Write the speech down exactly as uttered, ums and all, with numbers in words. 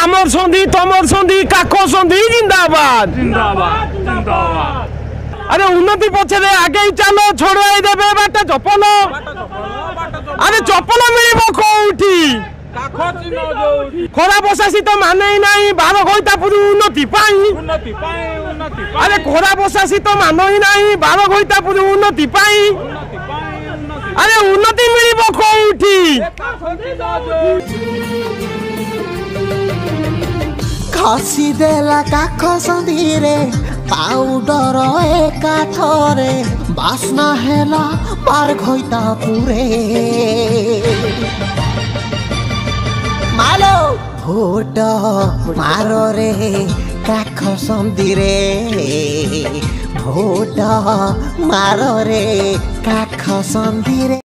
आमर सन्धि तमर सन्धि काख सन्धि जिंदाबाद जिंदाबाद जिंदाबाद। अरे उन्नति पछरे आगे चलो छोड़ाई देबे बाट चपल अरे चपल मिलिब कोठी खरा बसा शीत माने नहीं बार गईता पुरी उन्नति पाई उन्नति पाए उन्नति अरे खरा बसा शीत मानो ही नहीं बार गईता पुरी उन्नति पाई उन्नति पाए उन्नति अरे उन्नति मिलिब कोठी खसी देला काख सन्धि रे पाउडर एकाथरे बास्ना हेला पार घइता पुरे मालो भोट मारो रे काख सन्धि रे भोट मारो रे काख सन्धि रे।